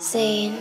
Scene.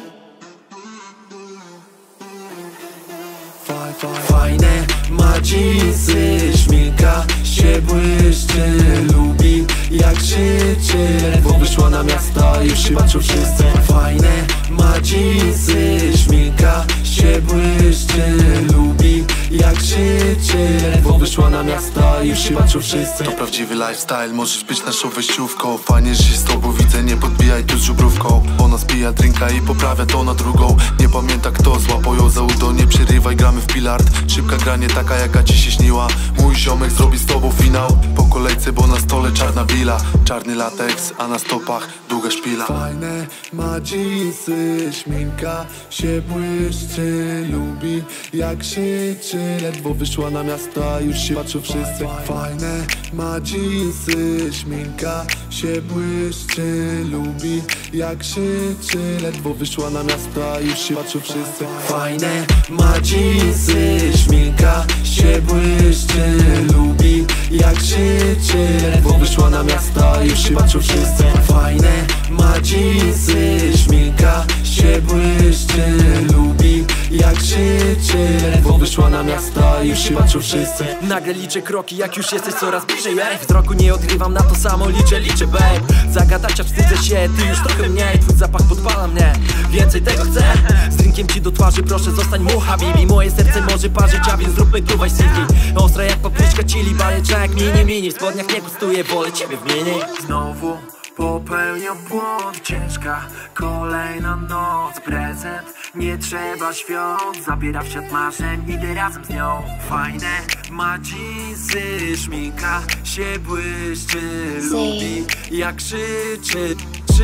Fajne ma dżinsy, szminka się błyszczy, lubi jak krzyczy, ledwo wyszła na miasto, już się patrzą wszyscy. Fajne ma dżinsy, szminka się błyszczy, lubi jak krzyczy, ledwo wyszła na miasto, już się patrzą wszyscy. To prawdziwy lifestyle, możesz być naszą wejściówką. Fajnie, że się z tobą widzę, nie podbijaj tu z żubrówką. Ona spija drinka i poprawia to na drugą. Nie pamięta kto, złapał ją za udo, nie przerywaj, gramy w bilard. Szybka gra, nie taka jaka ci się śniła. Mój ziomek zrobi z tobą finał po kolejce, bo na stole czarna wila. Czarny lateks, a na stopach długa szpila. Fajne ma dżinsy, szminka się błyszczy, lubi jak krzyczy, ledwo wyszła na miasto, już się patrzą wszyscy. Fajne ma dżinsy, szminka się błyszczy, lubi jak krzyczy, ledwo wyszła na miasto, już się patrzą wszyscy. Fajne ma dżinsy, szminka się błyszczy, lubi jak krzyczy, ledwo wyszła na miasto, już się patrzą wszyscy. Fajne ma dżinsy, szminka się błyszczy, lubi jak krzyczy, ledwo wyszła na miasto, już się patrzą wszyscy. Nagle liczę kroki, jak już jesteś coraz bliżej, w wzroku nie odgrywam, na to samo liczę, babe. Zagadać, a wstydzę się, ty już trochę mniej. Twój zapach podpala mnie, więcej tego chcę. Z drinkiem ci do twarzy, proszę zostań mu habibi. Moje serce może parzyć, a więc zróbmy tu Vice City. Ostra jak papryczka, chili, bajeczek, mini. W spodniach nie pustuję, wolę ciebie w mini. Znowu popełniam błąd, ciężka kolejna noc. Prezent, nie trzeba świąt, zabiera w świat marzeń, idę razem z nią. Fajne ma dżinsy, szminka się błyszczy, lubi jak krzyczy.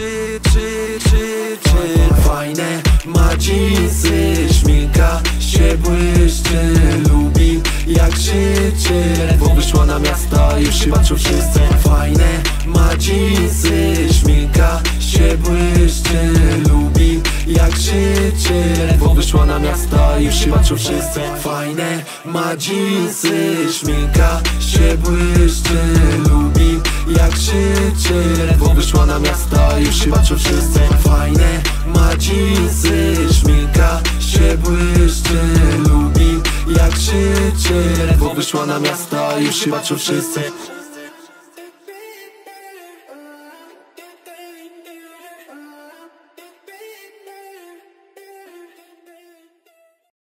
Fajne ma dżinsy, szminka się błyszczy, lubi jak krzyczy, ledwo wyszła na miasto, już się patrzą wszyscy. Fajne ma dżinsy, szminka się błyszczy, lubi jak krzyczy, ledwo wyszła na miasto, już się patrzą wszyscy. Fajne ma dżinsy, szminka się błyszczy, lubi jak krzyczy, ledwo wyszła na miasto, już się patrzą wszyscy. Fajne ma dżinsy, szminka się błyszczy, lubi jak krzyczy, ledwo wyszła na miasto, już się patrzą wszyscy.